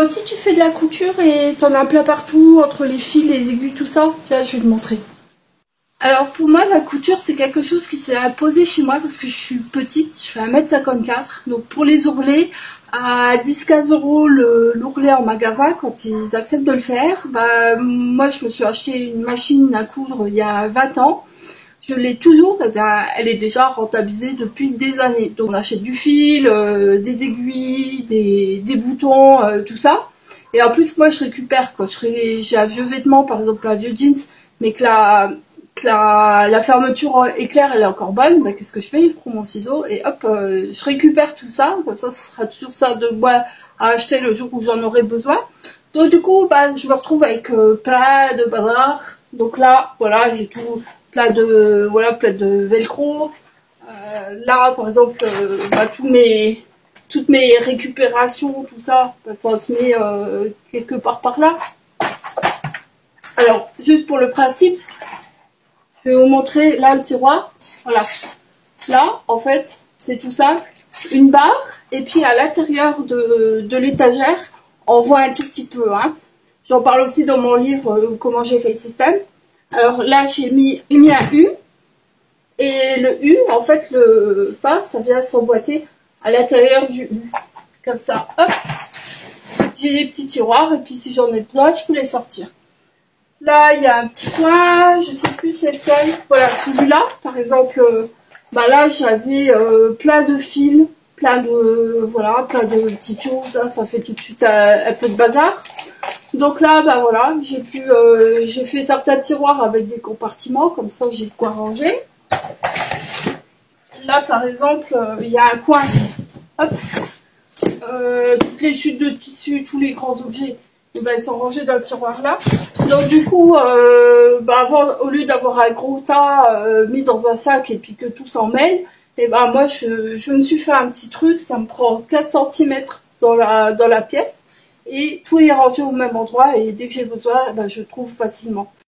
Toi aussi tu fais de la couture et t'en as plein partout, entre les fils, les aiguilles, tout ça? Viens, je vais te montrer. Alors pour moi, la couture, c'est quelque chose qui s'est imposé chez moi parce que je suis petite, je fais 1,54 m. Donc pour les ourlets, à 10-15 € l'ourlet en magasin, quand ils acceptent de le faire, bah, moi je me suis acheté une machine à coudre il y a 20 ans. Je l'ai toujours, et bien elle est déjà rentabilisée depuis des années. Donc on achète du fil, des aiguilles, des boutons, tout ça. Et en plus moi je récupère quand j'ai un vieux vêtement, par exemple un vieux jeans, mais que la fermeture éclair elle est encore bonne, ben, qu'est-ce que je fais? Je prends mon ciseau et hop, je récupère tout ça, comme ça ce sera toujours ça de moi à acheter le jour où j'en aurai besoin. Donc du coup, bah, je me retrouve avec plein de bazar. Donc là, voilà, j'ai tout plein de velcro. Là, par exemple, bah, toutes mes récupérations, tout ça, bah, ça se met quelque part par là. Alors, juste pour le principe, je vais vous montrer là le tiroir. Voilà. Là, en fait, c'est tout simple. Une barre, et puis à l'intérieur de l'étagère, on voit un tout petit peu. Hein. J'en parle aussi dans mon livre comment j'ai fait le système. Alors là, j'ai mis un U. Et le U, en fait, ça vient s'emboîter à l'intérieur du U. Comme ça, hop. J'ai des petits tiroirs, et puis si j'en ai besoin, je peux les sortir. Là, il y a un petit coin, je sais plus c'est lequel. Voilà, celui-là, par exemple, bah là, j'avais plein de fils, plein de petites choses. Hein, ça fait tout de suite un peu de bazar. Donc là, bah voilà, j'ai fait certains tiroirs avec des compartiments, comme ça, j'ai de quoi ranger. Là, par exemple, il y a un coin. Hop. Toutes les chutes de tissu, tous les grands objets, ben, ils sont rangés dans le tiroir là. Donc du coup, bah, au lieu d'avoir un gros tas mis dans un sac et puis que tout s'en mêle, et ben moi je me suis fait un petit truc, ça me prend 15 cm dans la pièce et tout est rangé au même endroit et dès que j'ai besoin, ben, je trouve facilement.